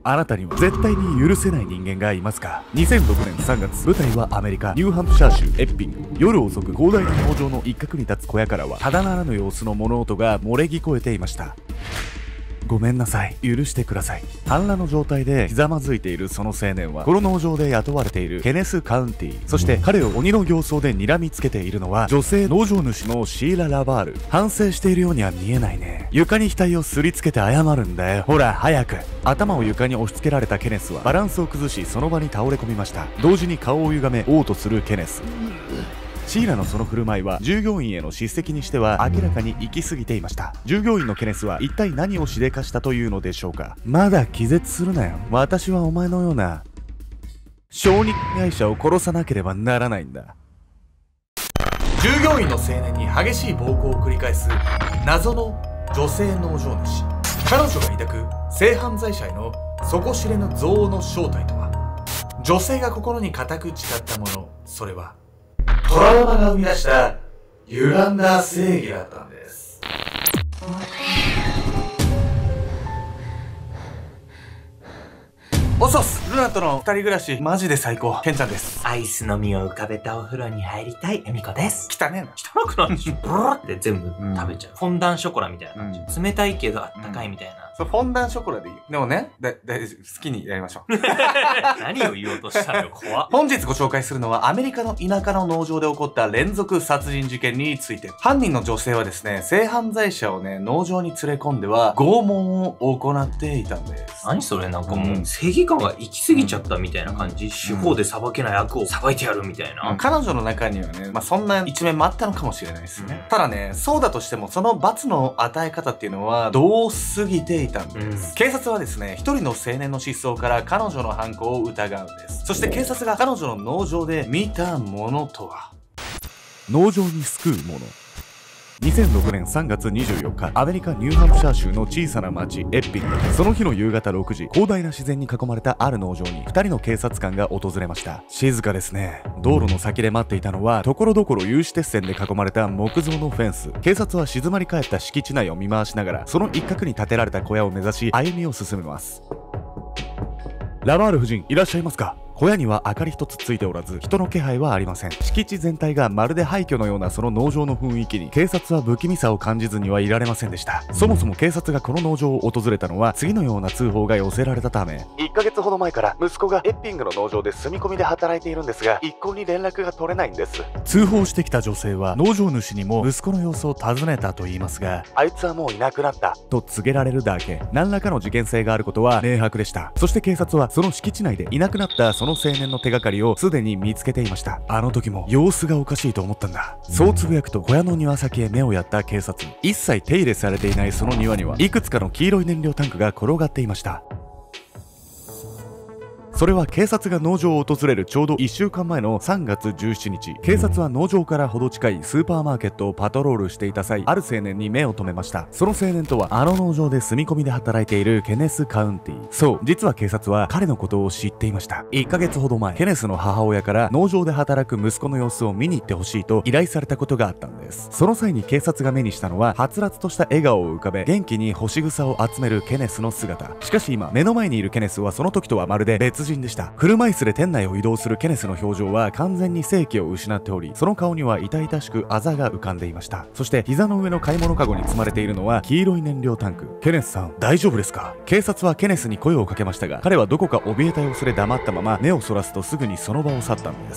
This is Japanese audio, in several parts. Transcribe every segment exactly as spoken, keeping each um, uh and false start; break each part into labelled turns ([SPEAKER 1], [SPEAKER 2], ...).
[SPEAKER 1] あなたには絶対に許せない人間がいますか？ にせんろくねんさんがつ、舞台はアメリカニューハンプシャー州エッピング。夜遅く広大な農場の一角に立つ小屋からはただならぬ様子の物音が漏れ聞こえていました。ごめんなさい、許してください。半裸の状態でひざまずいているその青年はこの農場で雇われているケネス・カウンティ、そして彼を鬼の形相で睨みつけているのは女性農場主のシーラ・ラバール。反省しているようには見えないね。床に額をすりつけて謝るんだよ。ほら早く。頭を床に押し付けられたケネスはバランスを崩しその場に倒れ込みました。同時に顔を歪め嘔吐するケネス。シーラのその振る舞いは従業員への叱責にしては明らかに行き過ぎていました。従業員のケネスは一体何をしでかしたというのでしょうか。まだ気絶するなよ。私はお前のような小児会社を殺さなければならないんだ。従業員の青年に激しい暴行を繰り返す謎の女性農場主。彼女が抱く性犯罪者への底知れぬ憎悪の正体とは。女性が心に固く誓ったもの、それはトラウマが生み出した歪んだ正義だったんです。おそす、ルナとの二人暮らしマジで最高。ケンちゃんです。
[SPEAKER 2] アイスの実を浮かべたお風呂に入りたいエミコです。
[SPEAKER 1] 汚ねえな。
[SPEAKER 2] 汚くないでしょ。ブラって全部食べちゃう、うん、フォンダンショコラみたいな感じ、うん、冷たいけどあったかいみたいな、うん、
[SPEAKER 1] そう、フォンダンショコラでいいよ。でもね、だ、だ、好きにやりましょう。
[SPEAKER 2] 何を言おうとしたのよ、怖っ。
[SPEAKER 1] 本日ご紹介するのはアメリカの田舎の農場で起こった連続殺人事件について。犯人の女性はですね、性犯罪者をね、農場に連れ込んでは拷問を行っていたんです。
[SPEAKER 2] 何それ、なんかもう、正義感が行き過ぎちゃったみたいな感じ、うん、司法で裁けない悪を裁いてやるみたいな、
[SPEAKER 1] うん、彼女の中にはね、まあ、そんな一面もあったのかもしれないですね、うん、ただね、そうだとしてもその罰の与え方っていうのはどう過ぎていたんです、うん、警察はですね、一人の青年の失踪から彼女の犯行を疑うんです。そして警察が彼女の農場で見たものとは。農場に救うもの。にせんろくねんさんがつにじゅうよっか、アメリカニューハンプシャー州の小さな町エッピング。その日の夕方ろくじ、広大な自然に囲まれたある農場にふたりの警察官が訪れました。静かですね。道路の先で待っていたのは、ところどころ有刺鉄線で囲まれた木造のフェンス。警察は静まり返った敷地内を見回しながら、その一角に建てられた小屋を目指し歩みを進めます。ラバール夫人、いらっしゃいますか？小屋には明かり一つついておらず、人の気配はありません。敷地全体がまるで廃墟のようなその農場の雰囲気に、警察は不気味さを感じずにはいられませんでした。そもそも警察がこの農場を訪れたのは、次のような通報が寄せられたため。いっかげつほど前から息子がエッピングの農場で住み込みで働いているんですが、一向に連絡が取れないんです。通報してきた女性は、農場主にも息子の様子を尋ねたと言いますが、あいつはもういなくなったと告げられるだけ。何らかの事件性があることは明白でした。そして警察はその敷地内でいなくなったその青年の手がかりをすでに見つけていました。あの時も様子がおかしいと思ったんだ。そうつぶやくと小屋の庭先へ目をやった警察。一切手入れされていないその庭にはいくつかの黄色い燃料タンクが転がっていました。それは警察が農場を訪れるちょうどいっしゅうかんまえのさんがつじゅうしちにち、警察は農場からほど近いスーパーマーケットをパトロールしていた際、ある青年に目を留めました。その青年とはあの農場で住み込みで働いているケネス・カウンティ。そう、実は警察は彼のことを知っていました。いっかげつほど前、ケネスの母親から農場で働く息子の様子を見に行ってほしいと依頼されたことがあったんです。その際に警察が目にしたのは、はつらつとした笑顔を浮かべ元気に干し草を集めるケネスの姿。しかし今、目の前にいるケネスはその時とはまるで別人でした。車椅子で店内を移動するケネスの表情は完全に生気を失っており、その顔には痛々しくあざが浮かんでいました。そして膝の上の買い物カゴに積まれているのは黄色い燃料タンク。ケネスさん、大丈夫ですか？警察はケネスに声をかけましたが、彼はどこか怯えた様子で黙ったまま目をそらすとすぐにその場を去ったんです。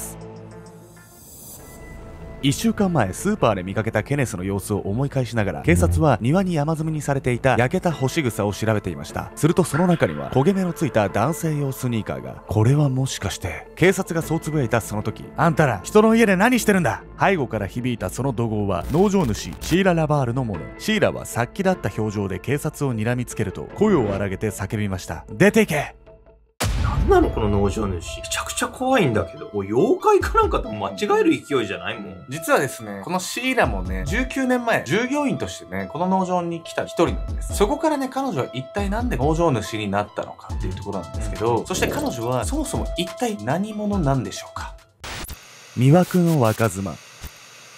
[SPEAKER 1] いっしゅうかんまえ、スーパーで見かけたケネスの様子を思い返しながら、警察は庭に山積みにされていた焼けた干し草を調べていました。するとその中には焦げ目のついた男性用スニーカーが。これはもしかして。警察がそうつぶやいたその時、あんたら人の家で何してるんだ。背後から響いたその怒号は農場主シーラ・ラバールのもの。シーラは殺気だった表情で警察を睨みつけると声を荒げて叫びました。出ていけ。
[SPEAKER 2] なんなのこの農場主。めちゃくちゃ怖いんだけど。もう妖怪かなんかと間違える勢いじゃないもん。
[SPEAKER 1] 実はですね、このシーラもね、じゅうきゅうねんまえ、従業員としてね、この農場に来た一人なんです。そこからね、彼女は一体なんで農場主になったのかっていうところなんですけど、そして彼女はそもそも一体何者なんでしょうか。魅惑の若妻。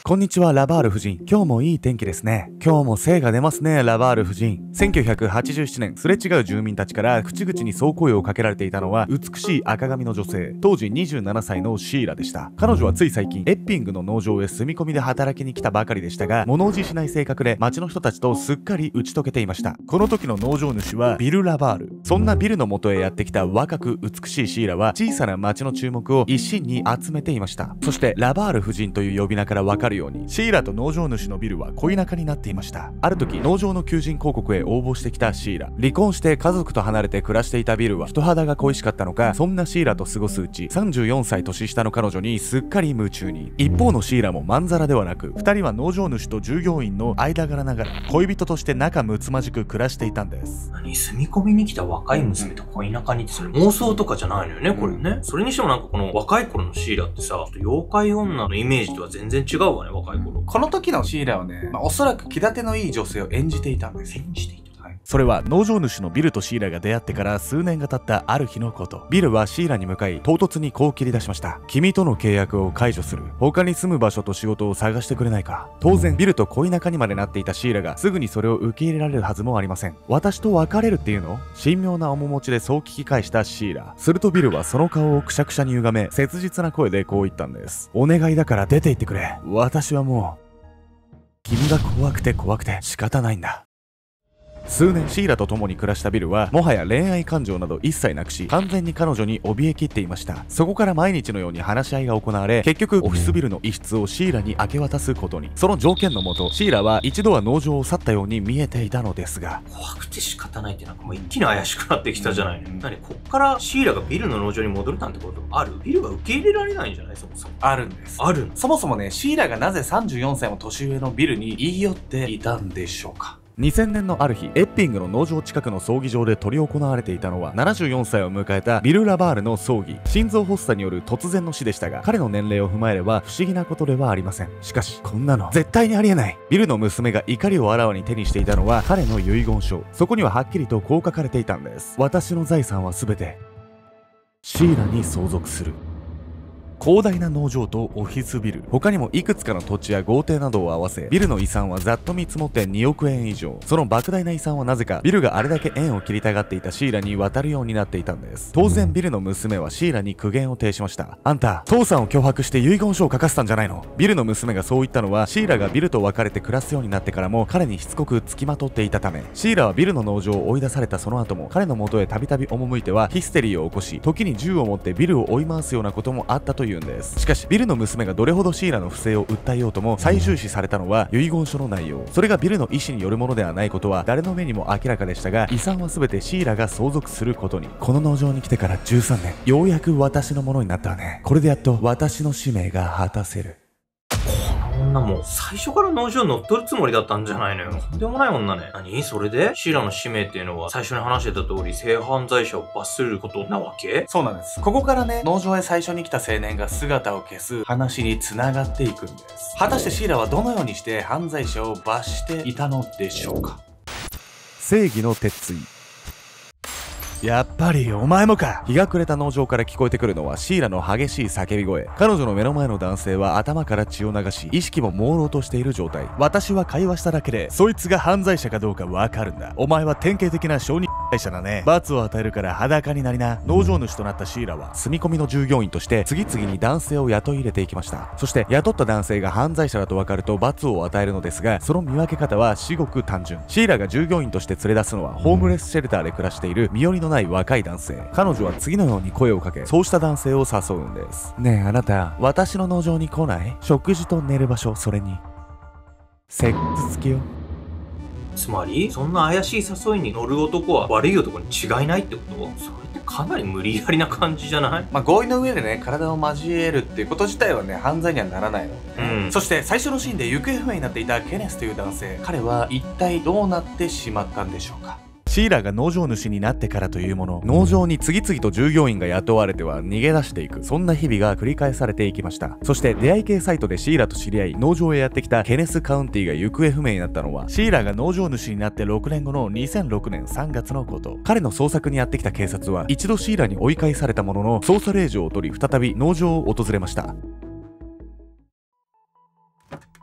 [SPEAKER 1] こんにちは、ラバール夫人。今日もいい天気ですね。今日も精が出ますね、ラバール夫人。せんきゅうひゃくはちじゅうななねん、すれ違う住民たちから口々にそう声をかけられていたのは、美しい赤髪の女性、当時にじゅうななさいのシーラでした。彼女はつい最近、エッピングの農場へ住み込みで働きに来たばかりでしたが、物おじしない性格で町の人たちとすっかり打ち解けていました。この時の農場主はビル・ラバール。そんなビルの元へやってきた若く美しいシーラは、小さな町の注目を一身に集めていました。そして、ラバール夫人という呼び名からわかるように、シーラと農場主のビルは恋仲になっていました。ある時、農場の求人広告へ応募してきたシーラ。離婚して家族と離れて暮らしていたビルは人肌が恋しかったのか、そんなシーラと過ごすうち、さんじゅうよんさい年下の彼女にすっかり夢中に。一方のシーラもまんざらではなく、二人は農場主と従業員の間柄ながら、恋人として仲睦まじく暮らしていたんです。
[SPEAKER 2] 何、住み込みに来た若い娘と恋仲にって、それ妄想とかじゃないのよね、これね。それにしてもなんかこの若い頃のシーラってさ、ちょっと妖怪女のイメージとは全然違うわね、若い頃。
[SPEAKER 1] この時のシーラはね、まあ、おそらく気立てのいい女性を演じていたんです。
[SPEAKER 2] 演じていた。
[SPEAKER 1] それは農場主のビルとシーラが出会ってから数年が経ったある日のこと。ビルはシーラに向かい唐突にこう切り出しました。君との契約を解除する。他に住む場所と仕事を探してくれないか。当然ビルと恋仲にまでなっていたシーラがすぐにそれを受け入れられるはずもありません。私と別れるっていうの？神妙な面持ちでそう聞き返したシーラ。するとビルはその顔をくしゃくしゃに歪め、切実な声でこう言ったんです。お願いだから出て行ってくれ。私はもう君が怖くて怖くて仕方ないんだ。数年シーラと共に暮らしたビルはもはや恋愛感情など一切なくし、完全に彼女に怯えきっていました。そこから毎日のように話し合いが行われ、結局オフィスビルの一室をシーラに明け渡すことに。その条件のもと、シーラは一度は農場を去ったように見えていたのですが、
[SPEAKER 2] 怖くて仕方ないってなんかもう一気に怪しくなってきたじゃないの。何、こっからシーラがビルの農場に戻るなんてことある？ビルが受け入れられないんじゃない？そもそも
[SPEAKER 1] あるんです。
[SPEAKER 2] あるの？
[SPEAKER 1] そもそもね、シーラがなぜさんじゅうよんさいも年上のビルに言い寄っていたんでしょうか。にせんねんのある日、エッピングの農場近くの葬儀場で執り行われていたのは、ななじゅうよんさいを迎えたビル・ラバールの葬儀。心臓発作による突然の死でしたが、彼の年齢を踏まえれば不思議なことではありません。しかし、こんなの絶対にありえない。ビルの娘が怒りをあらわに手にしていたのは彼の遺言書。そこにははっきりとこう書かれていたんです。私の財産は全てシーラに相続する。広大な農場とオフィスビル、他にもいくつかの土地や豪邸などを合わせ、ビルの遺産はざっと見積もってにおくえん以上。その莫大な遺産はなぜかビルがあれだけ縁を切りたがっていたシーラに渡るようになっていたんです。当然ビルの娘はシーラに苦言を呈しました。あんた、父さんを脅迫して遺言書を書かせたんじゃないの？ビルの娘がそう言ったのは、シーラがビルと別れて暮らすようになってからも彼にしつこく付きまとっていたため、シーラはビルの農場を追い出されたその後も彼の元へたびたび赴いてはヒステリーを起こし、時に銃を持ってビルを追い回すようなこともあったというんです。しかしビルの娘がどれほどシーラの不正を訴えようとも、最重視されたのは遺言書の内容。それがビルの意思によるものではないことは誰の目にも明らかでしたが、遺産は全てシーラが相続することに。この農場に来てからじゅうさんねん、ようやく私のものになったわね。これでやっと私の使命が果たせる。
[SPEAKER 2] この女もう最初から農場に乗っ取るつもりだったんじゃないのよ。とんでもない女ね。何それでシーラの使命っていうのは最初に話してた通り性犯罪者を罰することなわけ？
[SPEAKER 1] そうなんです。ここからね、農場へ最初に来た青年が姿を消す話に繋がっていくんです。果たしてシーラはどのようにして犯罪者を罰していたのでしょうか。正義の鉄槌。やっぱりお前もか。日が暮れた農場から聞こえてくるのはシーラの激しい叫び声。彼女の目の前の男性は頭から血を流し、意識も朦朧としている状態。私は会話しただけでそいつが犯罪者かどうかわかるんだ。お前は典型的な小児罪者だね。罰を与えるから裸になりな。農場主となったシーラは住み込みの従業員として次々に男性を雇い入れていきました。そして雇った男性が犯罪者だとわかると罰を与えるのですが、その見分け方は至極単純。シーラが従業員として連れ出すのはホームレスシェルターで暮らしている身寄りのない若い男性。彼女は次のように声をかけ、そうした男性を誘うんです。ねえあなた、私の農場に来ない？食事と寝る場所、それにセックス付きよ。
[SPEAKER 2] つまりそんな怪しい誘いに乗る男は悪い男に違いないってこと？それってかなり無理やりな感じじゃない？
[SPEAKER 1] まあ合意の上でね、体を交えるっていうこと自体はね、犯罪にはならないので、ね、うん、そして最初のシーンで行方不明になっていたケネスという男性、彼は一体どうなってしまったんでしょうか。シーラが農場主になってからというもの、農場に次々と従業員が雇われては逃げ出していく、そんな日々が繰り返されていきました。そして出会い系サイトでシーラと知り合い、農場へやってきたケネス・カウンティが行方不明になったのは、シーラが農場主になってろくねんごのにせんろくねんさんがつのこと。彼の捜索にやってきた警察は一度シーラに追い返されたものの、捜査令状を取り再び農場を訪れました。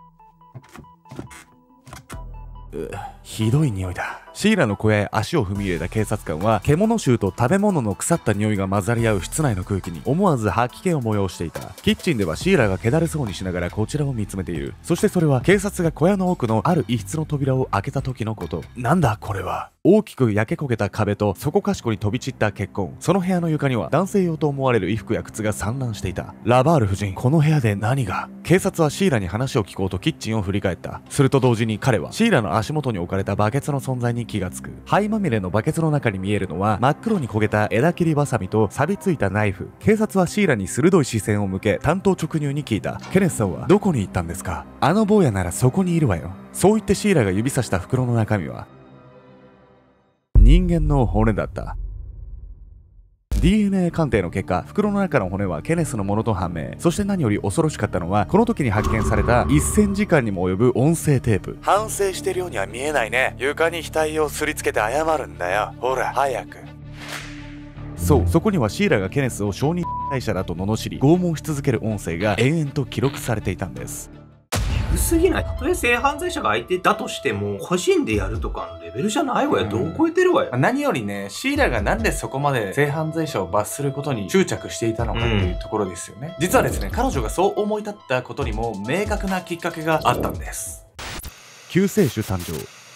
[SPEAKER 1] うひどい匂いだ。シーラの小屋へ足を踏み入れた警察官は、獣臭と食べ物の腐った匂いが混ざり合う室内の空気に思わず吐き気を催していた。キッチンではシーラが気だるそうにしながらこちらを見つめている。そしてそれは警察が小屋の奥のある一室の扉を開けた時のこと。なんだこれは。大きく焼け焦げた壁とそこかしこに飛び散った血痕。その部屋の床には男性用と思われる衣服や靴が散乱していた。ラバール夫人、この部屋で何が。警察はシーラに話を聞こうとキッチンを振り返った。すると同時に彼はシーラの足元に置かれたバケツの存在に気がつく。灰まみれのバケツの中に見えるのは真っ黒に焦げた枝切りバサミと錆びついたナイフ。警察はシーラに鋭い視線を向け担当直入に聞いた。ケネスさんはどこに行ったんですか。あの坊やならそこにいるわよ。そう言ってシーラが指さした袋の中身は人間の骨だった。 ディーエヌエー 鑑定の結果、袋の中の骨はケネスのものと判明。そして何より恐ろしかったのは、この時に発見されたせんじかんにも及ぶ音声テープ。反省してるようには見えないね。床に額をすりつけて謝るんだよ。ほら早く。そう、そこにはシーラがケネスを小児害者だと罵り拷問し続ける音声が延々と記録されていたんです。
[SPEAKER 2] えぐすぎない。たとえ性犯罪者が相手だとしても、個人でやるとかのレベルじゃないわよ。どう超えてるわよ。
[SPEAKER 1] 何よりね、シーラがなんでそこまで性犯罪者を罰することに執着していたのかっていうところですよね。うん、実はですね、彼女がそう思い立ったことにも明確なきっかけがあったんです。救世主誕生。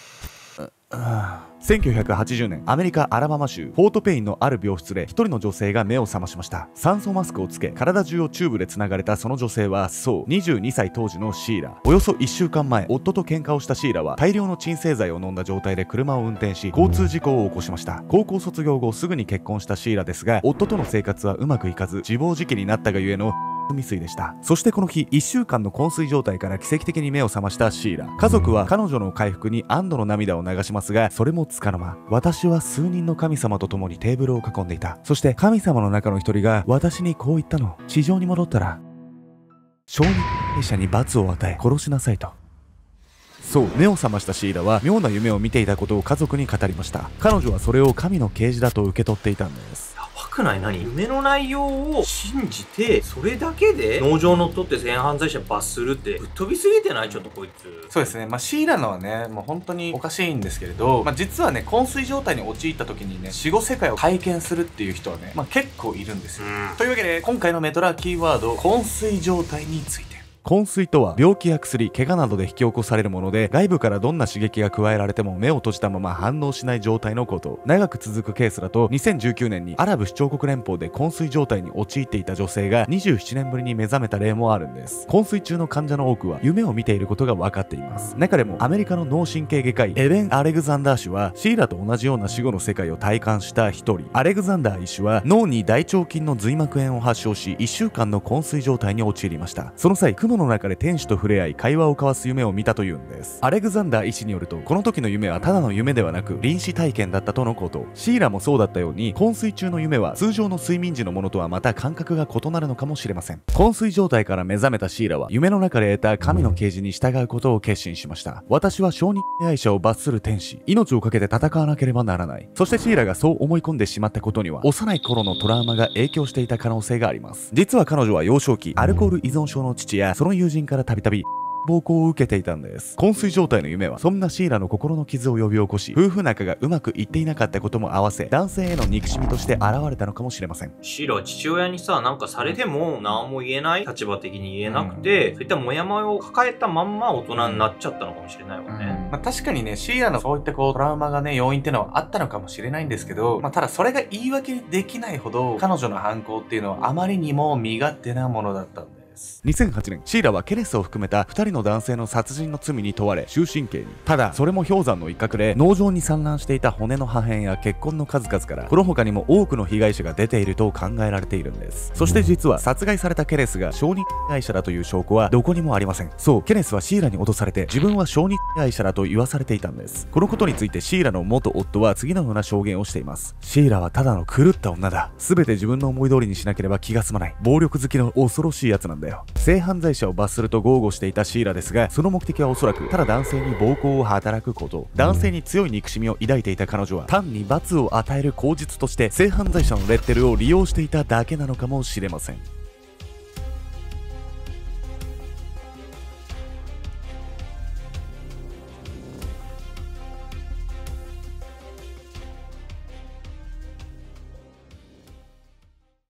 [SPEAKER 1] せんきゅうひゃくはちじゅうねん、アメリカ・アラバマ州フォートペインのある病室で一人の女性が目を覚ましました。酸素マスクをつけ体中をチューブでつながれたその女性は、そうにじゅうにさい当時のシーラ。およそいっしゅうかんまえ、夫と喧嘩をしたシーラは大量の鎮静剤を飲んだ状態で車を運転し交通事故を起こしました。高校卒業後すぐに結婚したシーラですが、夫との生活はうまくいかず自暴自棄になったがゆえの未遂でした。そしてこの日いっしゅうかんの昏睡状態から奇跡的に目を覚ましたシーラ。家族は彼女の回復に安堵の涙を流しますが、それもつかの間、私は数人の神様と共にテーブルを囲んでいた。そして神様の中の一人が私にこう言ったの。地上に戻ったら小児害者に罰を与え殺しなさいと。そう、目を覚ましたシーラは妙な夢を見ていたことを家族に語りました。彼女はそれを神の啓示だと受け取っていたんです。
[SPEAKER 2] くない何夢の内容を信じて、それだけで農場乗っ取って性犯罪者罰するってぶっ飛びすぎてない？ちょっとこいつ。
[SPEAKER 1] そうですね。まあシーラのはね、もう本当におかしいんですけれど、まあ実はね、昏睡状態に陥った時にね、死後世界を体験するっていう人はね、まあ結構いるんですよ。うん、というわけで今回のメトラキーワード、昏睡状態について。昏睡とは病気や薬、怪我などで引き起こされるもので、外部からどんな刺激が加えられても目を閉じたまま反応しない状態のこと。長く続くケースだと、にせんじゅうきゅうねんにアラブ首長国連邦で昏睡状態に陥っていた女性がにじゅうななねんぶりに目覚めた例もあるんです。昏睡中の患者の多くは夢を見ていることが分かっています。中でもアメリカの脳神経外科医エベン・アレグザンダー氏はシーラと同じような死後の世界を体感した一人。アレグザンダー医師は脳に大腸菌の髄膜炎を発症しいっしゅうかんの昏睡状態に陥りました。その際、雲の中で天使と触れ合い会話を交わす夢を見たというんです。アレグザンダー医師によると、この時の夢はただの夢ではなく臨死体験だったとのこと。シーラもそうだったように、昏睡中の夢は通常の睡眠時のものとはまた感覚が異なるのかもしれません。昏睡状態から目覚めたシーラは夢の中で得た神の啓示に従うことを決心しました。私は小児愛者を罰する天使、命を懸けて戦わなければならない。そしてシーラがそう思い込んでしまったことには、幼い頃のトラウマが影響していた可能性があります。実は彼女は幼少期アルコール依存症の父やその友人からたびたび暴行を受けていたんです。昏睡状態の夢はそんなシーラの心の傷を呼び起こし、夫婦仲がうまくいっていなかったことも合わせ、男性への憎しみとして現れたのかもしれません。
[SPEAKER 2] シーラは父親にさ、なんかされても何も言えない、立場的に言えなくて、うん、そういったモヤモヤを抱えたまんま大人になっちゃったのかもしれないわね。
[SPEAKER 1] うん、まあ、確かにね、シーラのそういったこうトラウマがね、要因ってのはあったのかもしれないんですけど、まあ、ただそれが言い訳できないほど彼女の犯行っていうのはあまりにも身勝手なものだったんで。にせんはちねん、シーラはケネスを含めたふたりの男性の殺人の罪に問われ終身刑に。ただそれも氷山の一角で、農場に散乱していた骨の破片や血痕の数々からこの他にも多くの被害者が出ていると考えられているんです。そして実は殺害されたケネスが小児害者だという証拠はどこにもありません。そう、ケネスはシーラに脅されて自分は小児害者だと言わされていたんです。このことについてシーラの元夫は次のような証言をしています。シーラはただの狂った女だ。全て自分の思い通りにしなければ気が済まない。暴力好きの恐ろしいやつなんだよ。性犯罪者を罰すると豪語していたシーラですが、その目的はおそらくただ男性に暴行を働くこと。男性に強い憎しみを抱いていた彼女は単に罰を与える口実として性犯罪者のレッテルを利用していただけなのかもしれません。